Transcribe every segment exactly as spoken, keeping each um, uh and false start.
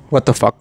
What the fuck?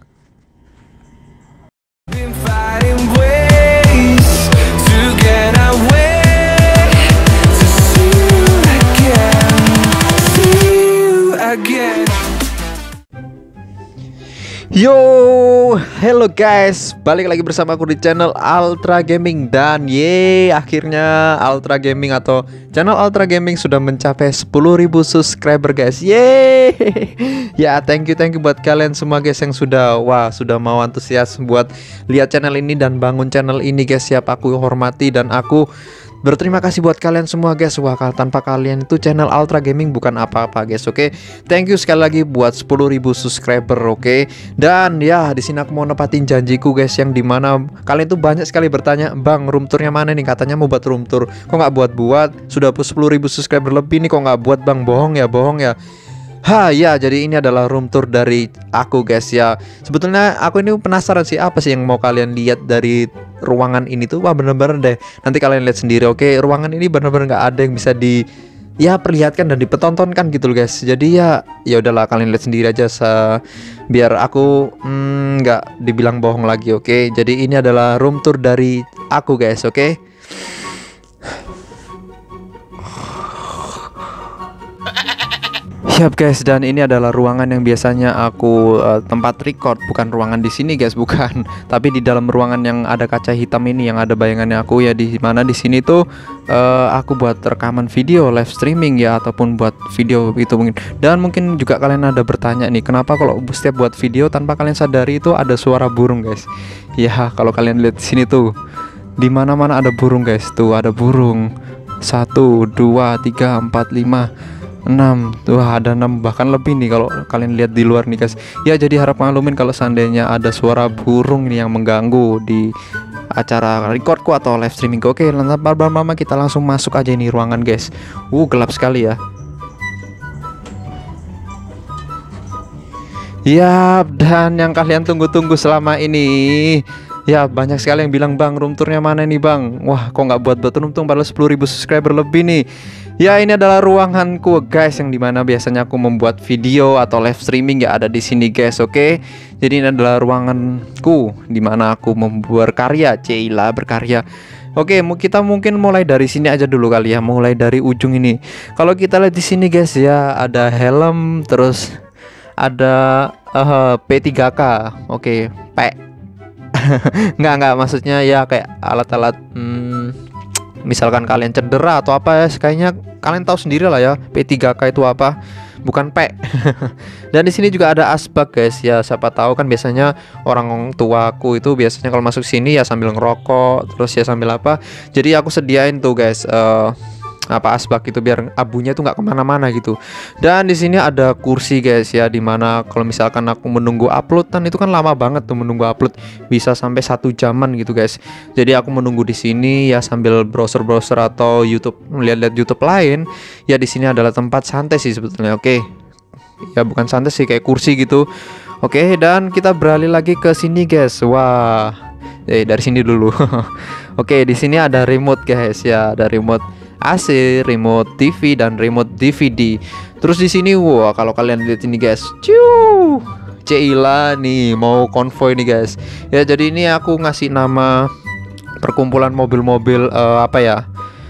Been fighting ways to get away, to see you again, see you again. Yo, hello guys, balik lagi bersama aku di channel Ultra Gaming. Dan ye, akhirnya Ultra Gaming atau channel Ultra Gaming sudah mencapai sepuluh ribu subscriber guys. Ye, ya thank you thank you buat kalian semua guys yang sudah wah sudah mau antusias buat lihat channel ini dan bangun channel ini guys. Siap, aku hormati dan aku berterima kasih buat kalian semua guys. Wah, tanpa kalian itu channel Ultra Gaming bukan apa-apa guys. Oke, thank you sekali lagi buat sepuluh ribu subscriber. Oke, dan ya di sini aku mau nepatin janjiku guys, yang dimana kalian tuh banyak sekali bertanya, bang room tournya mana nih, katanya mau buat room tour kok nggak buat-buat, sudah sepuluh ribu subscriber lebih nih kok nggak buat bang. Bohong ya, bohong ya. Ha ya, jadi ini adalah room tour dari aku guys ya. Sebetulnya aku ini penasaran sih apa sih yang mau kalian lihat dari ruangan ini tuh. Wah bener-bener deh, nanti kalian lihat sendiri. Oke, ruangan ini bener-bener nggak ada yang bisa di ya perlihatkan dan dipertontonkan gitu loh guys. Jadi ya ya udahlah, kalian lihat sendiri aja se biar aku nggak mm, dibilang bohong lagi. Oke, jadi ini adalah room tour dari aku guys. Oke, siap guys, dan ini adalah ruangan yang biasanya aku uh, tempat record, bukan ruangan di sini guys, bukan, tapi di dalam ruangan yang ada kaca hitam ini yang ada bayangannya aku ya, di mana di sini tuh uh, aku buat rekaman video live streaming ya, ataupun buat video itu mungkin. Dan mungkin juga kalian ada bertanya nih, kenapa kalau setiap buat video tanpa kalian sadari itu ada suara burung guys. Ya, kalau kalian lihat di sini tuh di mana-mana ada burung guys, tuh ada burung satu, dua, tiga, empat, lima, enam, tuh ada enam bahkan lebih nih kalau kalian lihat di luar nih guys. Ya, jadi harap maklumin kalau seandainya ada suara burung nih yang mengganggu di acara recordku atau live streaming. Oke, tanpa lama-lama kita langsung masuk aja ini ruangan guys. Uh, gelap sekali ya. Ya, dan yang kalian tunggu-tunggu selama ini. Ya, banyak sekali yang bilang, bang room tournya mana nih bang. Wah, kok nggak buat-buat room tour padahal sepuluh ribu subscriber lebih nih. Ya, ini adalah ruanganku guys, yang dimana biasanya aku membuat video atau live streaming ya, ada di sini guys. Oke, jadi ini adalah ruanganku dimana aku membuat karya, Cila berkarya. Oke, kita mungkin mulai dari sini aja dulu kali ya, mulai dari ujung ini. Kalau kita lihat di sini guys ya, ada helm, terus ada uh, P tiga K. Oke, P nggak nggak maksudnya ya kayak alat-alat hmm, misalkan kalian cedera atau apa ya, kayaknya kalian tahu sendiri lah ya P tiga K itu apa, bukan P. Dan di sini juga ada asbak guys ya, siapa tahu kan biasanya orang tuaku itu biasanya kalau masuk sini ya sambil ngerokok, terus ya sambil apa, jadi aku sediain tuh guys uh, apa asbak itu biar abunya tuh nggak kemana-mana gitu. Dan di sini ada kursi guys ya, dimana kalau misalkan aku menunggu uploadan itu kan lama banget tuh menunggu upload, bisa sampai satu jaman gitu guys. Jadi aku menunggu di sini ya sambil browser-browser atau YouTube, melihat-lihat YouTube lain. Ya di sini adalah tempat santai sih sebetulnya. Oke, ya bukan santai sih, kayak kursi gitu. Oke, dan kita beralih lagi ke sini guys. Wah, eh dari sini dulu. Oke, di sini ada remote guys ya, ada remote A C, remote T V dan remote D V D. Terus di sini wah kalau kalian lihat ini guys, ciu, Cila nih mau konvoy nih guys. Ya, jadi ini aku ngasih nama perkumpulan mobil-mobil uh, apa ya?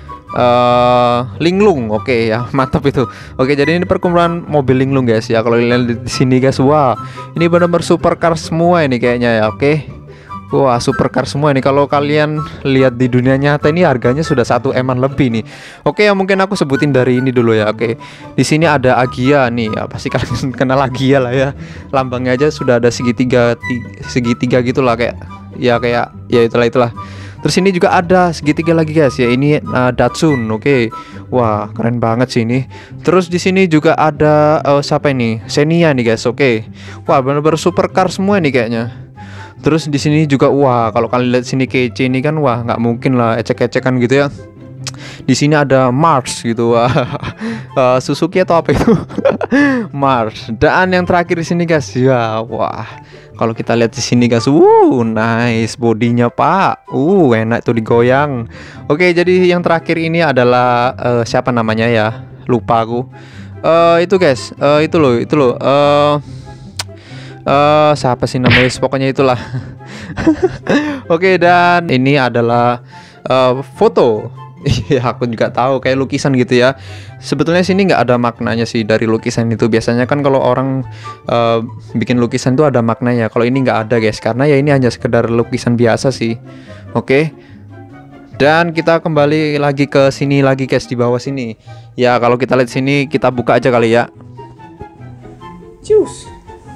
Uh, linglung. Oke ya, mantap itu. Oke, jadi ini perkumpulan mobil linglung guys ya. Kalau kalian lihat di sini guys, wah, ini benar-benar supercar semua ini kayaknya ya. Oke. Wah, supercar semua ini. Kalau kalian lihat di dunia nyata ini harganya sudah satu eman lebih nih. Oke, ya mungkin aku sebutin dari ini dulu ya. Oke, di sini ada Agia nih. Ya, pasti kalian kenal Agia lah ya. Lambangnya aja sudah ada segitiga, segitiga gitulah kayak ya kayak ya itulah itulah. Terus ini juga ada segitiga lagi guys ya. Ini uh, Datsun. Oke, wah keren banget sih ini. Terus di sini juga ada uh, siapa ini? Xenia nih guys. Oke, wah benar-benar supercar semua nih kayaknya. Terus di sini juga wah kalau kalian lihat sini kece ini kan, wah nggak mungkin lah ecek-ecekan gitu ya. Di sini ada Mars gitu, wah uh, Suzuki atau apa itu? Mars. Dan yang terakhir di sini guys ya, wah kalau kita lihat di sini guys, uh nice bodinya pak, uh enak tuh digoyang. Oke, jadi yang terakhir ini adalah uh, siapa namanya ya, lupa aku. Uh, itu guys, uh, itu loh, itu loh. Uh, eh siapa sih namanya? Pokoknya itulah. Oke, dan ini adalah eh, foto. Iya, aku juga tahu kayak lukisan gitu ya. Sebetulnya sini nggak ada maknanya sih dari lukisan itu. Biasanya kan kalau orang uh, bikin lukisan itu ada maknanya. Kalau ini nggak ada guys, karena ya ini hanya sekedar lukisan biasa sih. Oke. Dan kita kembali lagi ke sini lagi guys, di bawah sini. Ya kalau kita lihat sini, kita buka aja kali ya. Cus.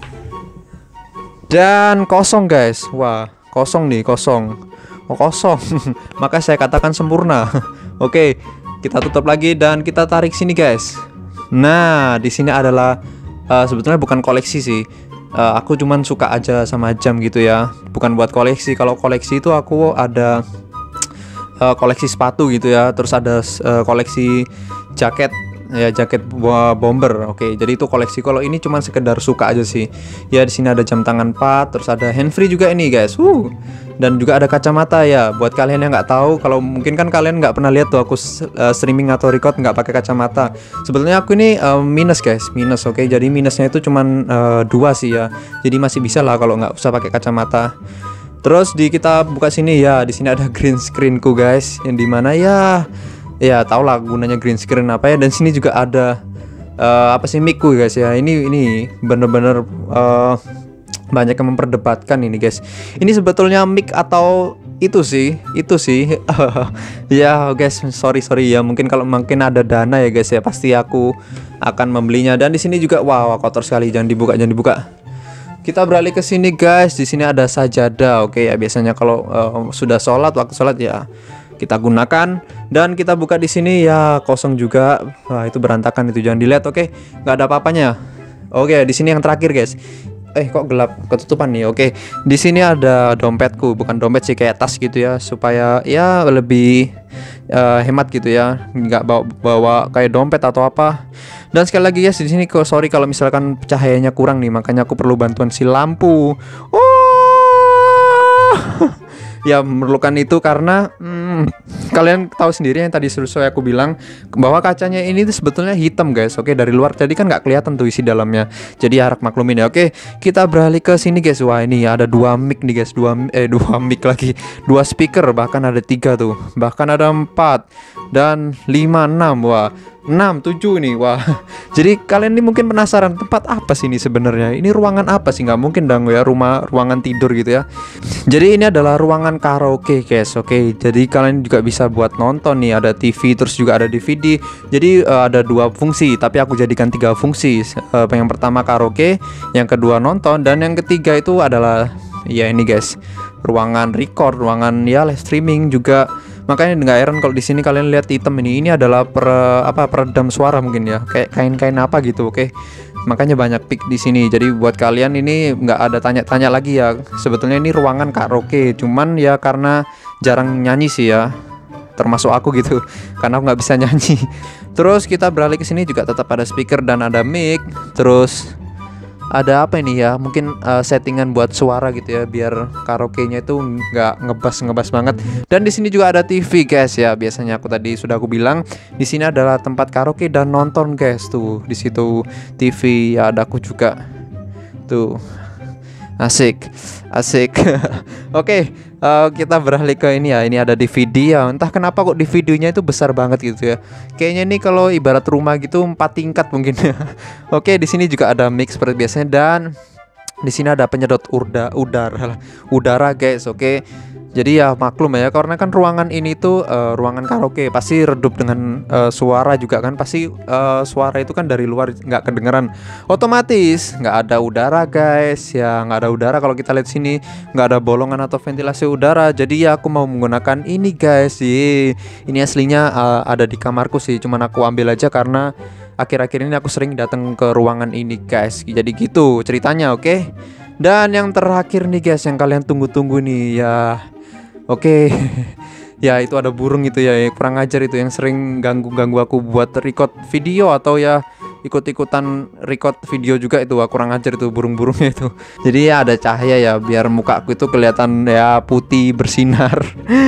Dan kosong guys. Wah, kosong nih, kosong. Oh, kosong. Maka saya katakan sempurna. Oke, kita tutup lagi dan kita tarik sini guys. Nah, di sini adalah uh, sebetulnya bukan koleksi sih. Uh, aku cuman suka aja sama jam gitu ya. Bukan buat koleksi. Kalau koleksi itu aku ada uh, koleksi sepatu gitu ya. Terus ada uh, koleksi jaket. Ya, jaket bomber. Oke, jadi itu koleksi. Kalau ini cuma sekedar suka aja sih. Ya, di sini ada jam tangan empat, terus ada handfree juga ini guys. Uh. Dan juga ada kacamata ya. Buat kalian yang nggak tahu, kalau mungkin kan kalian nggak pernah lihat tuh aku uh, streaming atau record nggak pakai kacamata. Sebetulnya aku ini uh, minus guys, minus. Oke, jadi minusnya itu cuma uh, dua sih ya. Jadi masih bisa lah kalau nggak usah pakai kacamata. Terus di kita buka sini ya. Di sini ada green screenku guys. Yang dimana ya. Ya tau lah gunanya green screen apa ya. Dan sini juga ada uh, apa sih micku guys ya. Ini ini bener-bener uh, banyak yang memperdebatkan ini guys. Ini sebetulnya mic atau itu sih, itu sih. Ya guys, sorry sorry ya. Mungkin kalau mungkin ada dana ya guys ya, pasti aku akan membelinya. Dan di sini juga wow kotor sekali. Jangan dibuka, jangan dibuka. Kita beralih ke sini guys. Di sini ada sajadah. Oke ya, biasanya kalau uh, sudah sholat, waktu sholat ya kita gunakan. Dan kita buka di sini ya kosong juga. Wah, itu berantakan, itu jangan dilihat. Oke, nggak ada apa-apanya. Oke, di sini yang terakhir guys. Eh kok gelap, ketutupan nih. Oke, di sini ada dompetku, bukan dompet sih, kayak tas gitu ya, supaya ya lebih uh, hemat gitu ya, nggak bawa, bawa kayak dompet atau apa. Dan sekali lagi guys, di sini kok sorry kalau misalkan cahayanya kurang nih, makanya aku perlu bantuan si lampu. Oh. Ya memerlukan itu karena hmm, kalian tahu sendiri yang tadi sesuai aku bilang bahwa kacanya ini tuh sebetulnya hitam guys. Oke, dari luar jadi kan nggak kelihatan tuh isi dalamnya. Jadi harap maklumin ya. Oke, kita beralih ke sini guys. Wah, ini ada dua mic nih guys, dua eh dua mic lagi, dua speaker, bahkan ada tiga tuh, bahkan ada empat dan lima enam. Wah, enam tujuh nih. Wah, jadi kalian ini mungkin penasaran tempat apa sih ini sebenarnya? Ini ruangan apa sih? Nggak mungkin dong ya rumah ruangan tidur gitu ya. Jadi ini adalah ruangan karaoke guys. Oke, jadi kalian juga bisa buat nonton nih, ada T V terus juga ada D V D. Jadi uh, ada dua fungsi, tapi aku jadikan tiga fungsi. Uh, yang pertama karaoke, yang kedua nonton, dan yang ketiga itu adalah ya ini guys, ruangan record, ruangan ya live streaming juga. Makanya nggak heran kalau di sini kalian lihat hitam ini. Ini adalah per, apa peredam suara mungkin ya, kayak kain-kain apa gitu. Oke, makanya banyak pick di sini. Jadi buat kalian ini nggak ada tanya-tanya lagi ya. Sebetulnya ini ruangan karaoke, cuman ya karena jarang nyanyi sih ya, termasuk aku gitu, karena aku nggak bisa nyanyi. Terus kita beralih ke sini juga tetap ada speaker dan ada mic. Terus ada apa ini ya, mungkin uh, settingan buat suara gitu ya, biar karaoke-nya itu nggak ngebas-ngebas banget. Dan di sini juga ada T V guys ya. Biasanya aku tadi sudah aku bilang di sini adalah tempat karaoke dan nonton guys. Tuh di situ T V ya, ada aku juga tuh. Asik, asik. Oke, uh, kita beralih ke ini ya. Ini ada D V D ya. Entah kenapa kok D V D-nya itu besar banget gitu ya. Kayaknya ini kalau ibarat rumah gitu empat tingkat mungkin ya. Oke, di sini juga ada mix seperti biasanya, dan di sini ada penyedot urda, udara, udara guys. Oke. Jadi ya maklum ya, karena kan ruangan ini tuh uh, ruangan karaoke, pasti redup dengan uh, suara juga kan, pasti uh, suara itu kan dari luar nggak kedengeran, otomatis nggak ada udara guys ya, nggak ada udara. Kalau kita lihat sini nggak ada bolongan atau ventilasi udara. Jadi ya aku mau menggunakan ini guys. Ye. Ini aslinya uh, ada di kamarku sih, cuman aku ambil aja karena akhir-akhir ini aku sering datang ke ruangan ini guys. Jadi gitu ceritanya. Oke. Dan yang terakhir nih guys, yang kalian tunggu-tunggu nih ya. Oke, ya itu ada burung itu ya, kurang ajar itu yang sering ganggu-ganggu aku buat record video atau ya ikut-ikutan record video juga itu. Kurang ajar itu burung-burungnya itu. Jadi ya ada cahaya ya, biar muka aku itu kelihatan ya putih bersinar.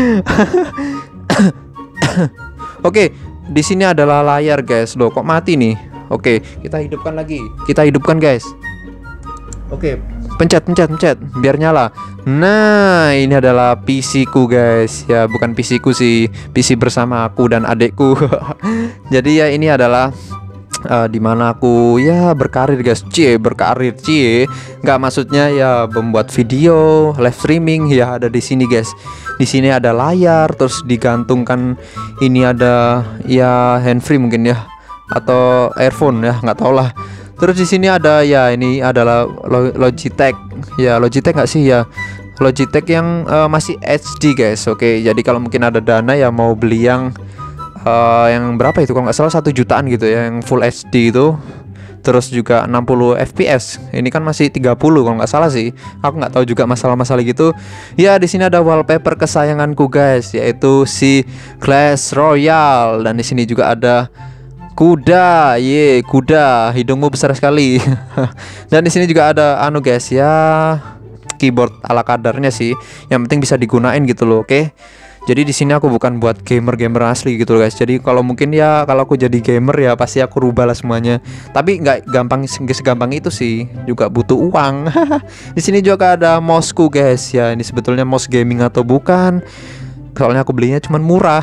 Oke, di sini adalah layar guys. Loh kok mati nih? Oke, kita hidupkan lagi. Kita hidupkan guys. Oke, Pencet, pencet, pencet, biar nyala. Nah, ini adalah P C ku guys. Ya, bukan P C ku sih, P C bersama aku dan adekku. Jadi ya ini adalah uh, dimana aku ya berkarir guys. Cie, berkarir cie. Nggak, maksudnya ya membuat video, live streaming ya ada di sini guys. Di sini ada layar, terus digantungkan ini ada ya handfree mungkin ya, atau earphone ya, nggak tau lah. Terus di sini ada ya ini adalah Logitech ya, Logitech nggak sih ya, Logitech yang uh, masih H D guys. Oke, jadi kalau mungkin ada dana ya mau beli yang uh, yang berapa itu, kalau nggak salah satu jutaan gitu ya, yang full H D itu. Terus juga enam puluh F P S. Ini kan masih tiga puluh kalau nggak salah sih. Aku nggak tahu juga masalah-masalah gitu. Ya di sini ada wallpaper kesayanganku guys, yaitu si Clash Royale, dan di sini juga ada kuda, ye kuda, hidungmu besar sekali. Dan di sini juga ada anu guys ya, keyboard ala kadarnya sih. Yang penting bisa digunain gitu loh, oke. Jadi di sini aku bukan buat gamer-gamer asli gitu loh guys. Jadi kalau mungkin ya kalau aku jadi gamer ya pasti aku rubah lah semuanya. Tapi nggak gampang, nggak segampang itu sih. Juga butuh uang. Di sini juga ada mouseku guys ya. Ini sebetulnya mouse gaming atau bukan? Soalnya aku belinya cuman murah.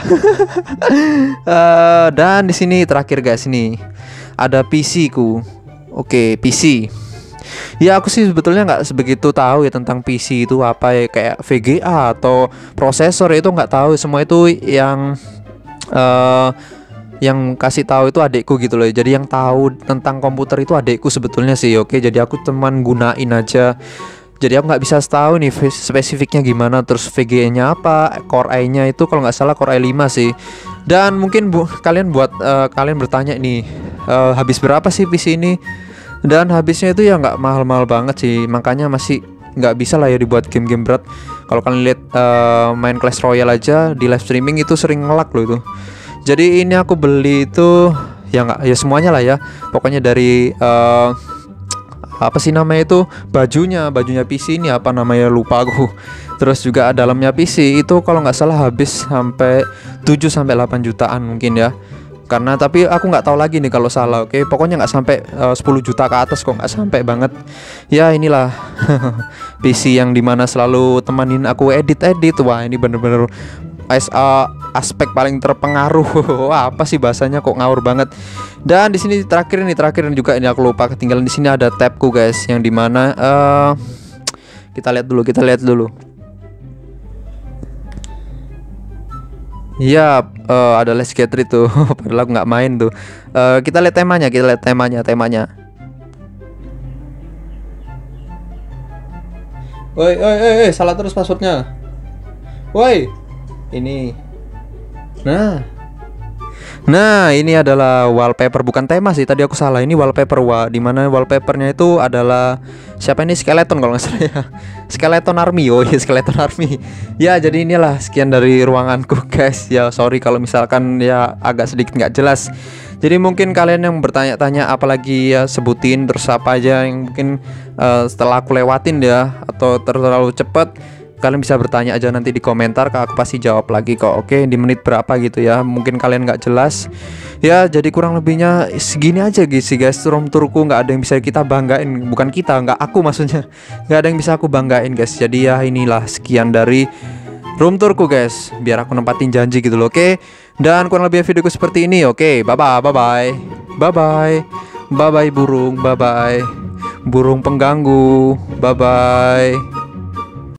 uh, dan di sini terakhir guys, ini ada P C ku. Oke, P C. Ya aku sih sebetulnya nggak sebegitu tahu ya tentang P C itu apa ya, kayak V G A atau prosesor itu nggak tahu. Semua itu yang uh, yang kasih tahu itu adekku gitu loh. Jadi yang tahu tentang komputer itu adekku sebetulnya sih. Oke, jadi aku cuman gunain aja. Jadi aku nggak bisa tahu nih spesifiknya gimana, terus V G A-nya apa, Core i-nya itu kalau nggak salah Core i lima sih. Dan mungkin bu, kalian buat uh, kalian bertanya nih, uh, habis berapa sih P C ini? Dan habisnya itu ya nggak mahal-mahal banget sih, makanya masih nggak bisa lah ya dibuat game-game berat. Kalau kalian lihat uh, main Clash Royale aja di live streaming itu sering ngelak loh itu. Jadi ini aku beli itu ya nggak ya semuanya lah ya, pokoknya dari uh, apa sih namanya itu, bajunya bajunya P C ini apa namanya lupa aku. Terus juga dalamnya P C itu kalau nggak salah habis sampai tujuh sampai delapan jutaan mungkin ya. Karena tapi aku nggak tahu lagi nih kalau salah. Oke, pokoknya nggak sampai uh, sepuluh juta ke atas kok, nggak sampai banget. Ya inilah P C yang dimana selalu temanin aku edit-edit. Wah ini bener-bener as uh, aspek paling terpengaruh. Wah, apa sih bahasanya kok ngawur banget. Dan di sini terakhir ini terakhir juga ini aku lupa ketinggalan, di sini ada tabku guys, yang dimana uh, kita lihat dulu kita lihat dulu. Ya, uh, ada Let's Get Rich tuh. Padahal aku nggak main tuh. Uh, kita lihat temanya, kita lihat temanya, temanya. Woi, woi, woi, salah terus passwordnya. Woi, ini. Nah. Nah, ini adalah wallpaper, bukan tema sih. Tadi aku salah. Ini wallpaper wa, dimana wallpapernya itu adalah siapa ini, Skeleton kalau nggak salah ya. Skeleton Army. Oh iya, Skeleton Army. Ya, jadi inilah sekian dari ruanganku guys. Ya, sorry kalau misalkan ya agak sedikit nggak jelas. Jadi mungkin kalian yang bertanya-tanya apalagi ya sebutin terus apa aja yang mungkin uh, setelah aku lewatin ya, atau terlalu cepat, kalian bisa bertanya aja nanti di komentar, Kak, aku pasti jawab lagi kok. Oke, di menit berapa gitu ya, mungkin kalian nggak jelas ya. Jadi kurang lebihnya segini aja guys guys. Room tourku nggak ada yang bisa kita banggain, bukan kita, nggak aku maksudnya, nggak ada yang bisa aku banggain guys. Jadi ya inilah sekian dari room tourku guys, biar aku nempatin janji gitu loh. Oke, dan kurang lebih videoku seperti ini. Oke, bye bye bye bye bye bye bye bye burung, bye bye burung pengganggu, bye bye.